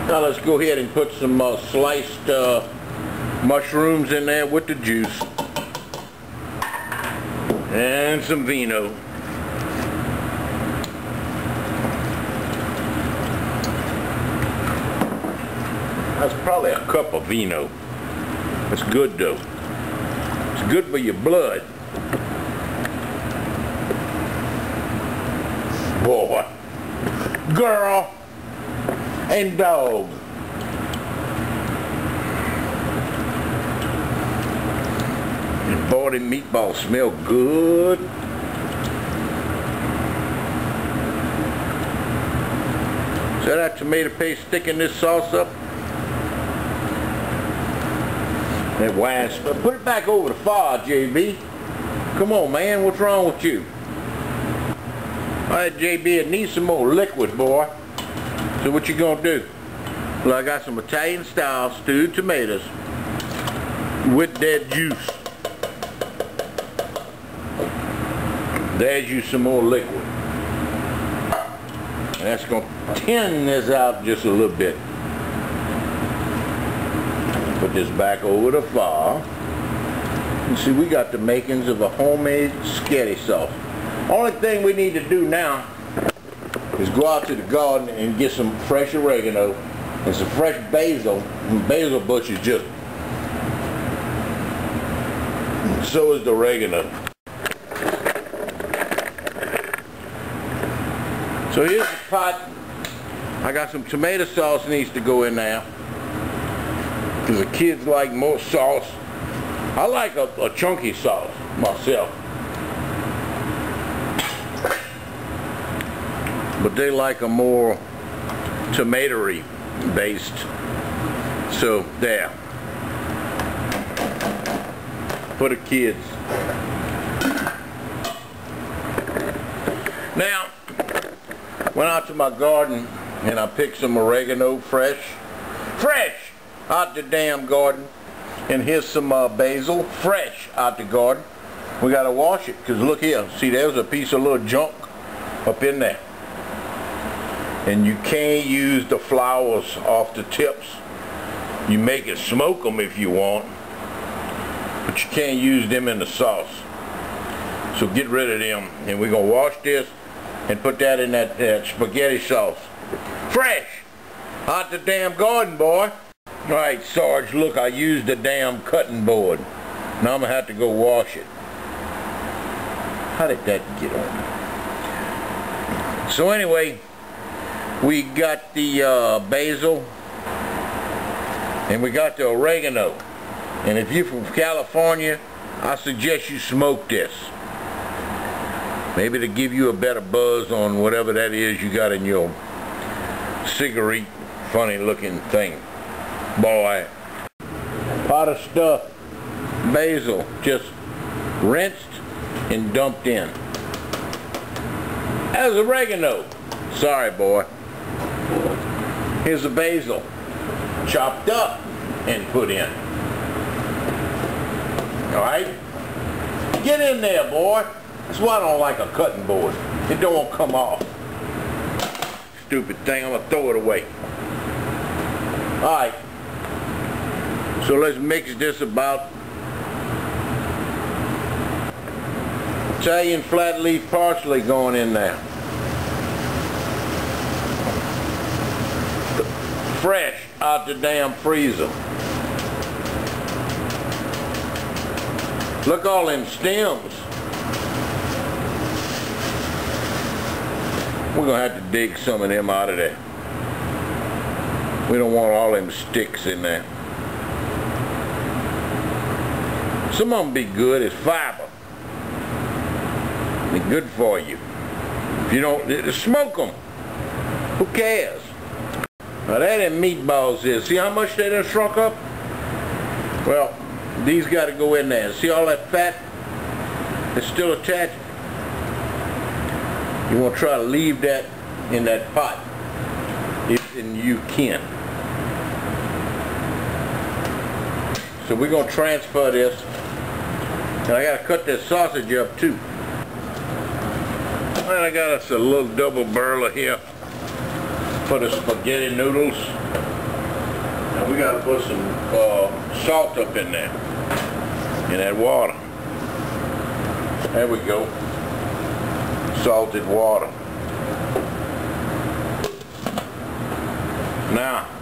Now let's go ahead and put some sliced mushrooms in there with the juice. And some vino. That's probably a cup of vino. It's good though. It's good for your blood. Boy, girl, and dog. And boy, them meatballs smell good. So that tomato paste sticking this sauce up. That wine, put it back over the fire, JB. Come on, man, what's wrong with you? Alright, JB, it needs some more liquid, boy. So what you gonna do? Well, I got some Italian style stewed tomatoes with that juice. There's you some more liquid. And that's gonna thin this out just a little bit. Put this back over the fire. You see, we got the makings of a homemade spaghetti sauce. Only thing we need to do now is go out to the garden and get some fresh oregano and some fresh basil. And basil bush is just, so is the oregano. So here's the pot. I got some tomato sauce needs to go in there, because the kids like more sauce. I like a chunky sauce myself, but they like a more tomatoey based. So there, for the kids. Now, went out to my garden and I picked some oregano fresh out the damn garden. And here's some basil, fresh out the garden. We gotta wash it, because look here, see, there's a piece of little junk up in there. And you can't use the flowers off the tips. You make it smoke them if you want, but you can't use them in the sauce. So get rid of them, and we're gonna wash this and put that in that spaghetti sauce. Fresh out the damn garden, boy. Alright, Sarge, look, I used the damn cutting board. Now I'm going to have to go wash it. How did that get on? So anyway, we got the basil and we got the oregano. And if you're from California, I suggest you smoke this. Maybe to give you a better buzz on whatever that is you got in your cigarette, funny looking thing. Boy, pot of stuffed basil, just rinsed and dumped in. As oregano. Sorry, boy. Here's the basil, chopped up and put in. Alright? Get in there, boy. That's why I don't like a cutting board. It don't come off. Stupid thing, I'm gonna throw it away. Alright. So let's mix this about. Italian flat leaf parsley going in there. Fresh out the damn freezer. Look, all them stems. We're gonna have to dig some of them out of there. We don't want all them sticks in there. Some of them be good as fiber. They're good for you. If you don't, smoke them. Who cares? Now that them meatballs is, see how much they done shrunk up? Well, these got to go in there. See all that fat that's still attached? You want to try to leave that in that pot, if you can. So we're going to transfer this. And I got to cut this sausage up too. And I got us a little double burler here for the spaghetti noodles. Now we got to put some salt up in there, in that water. There we go. Salted water. Now